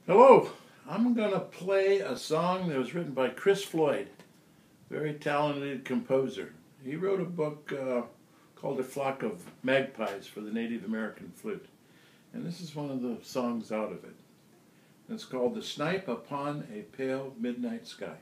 Hello, I'm going to play a song that was written by Floyd, very talented composer. He wrote a book called A Flock of Magpies for the Native American Flute, and this is one of the songs out of it. It's called The Snipe Upon a Pale Midnight Sky.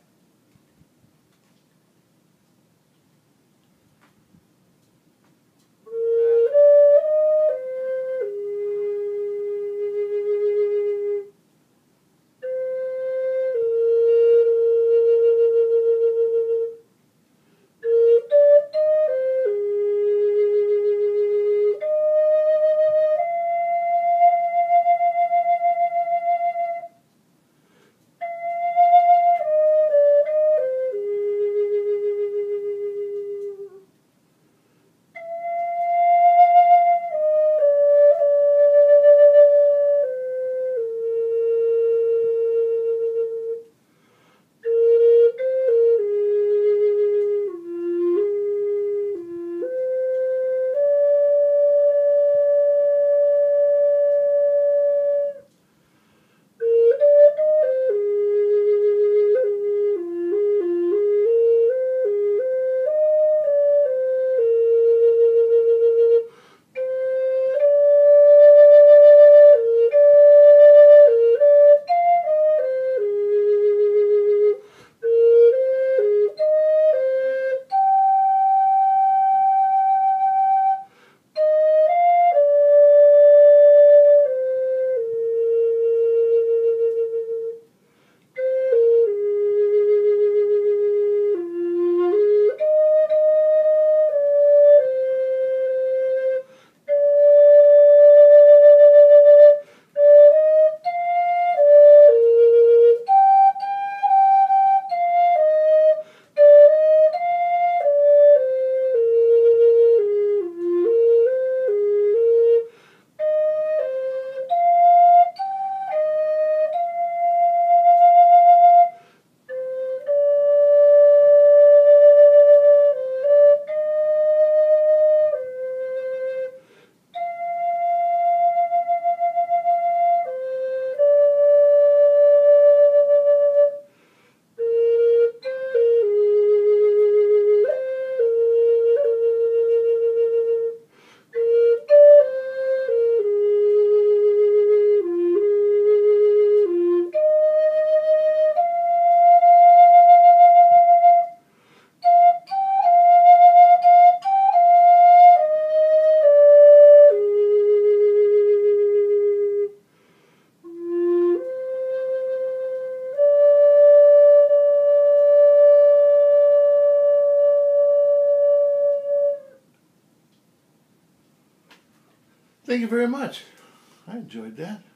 Thank you very much. I enjoyed that.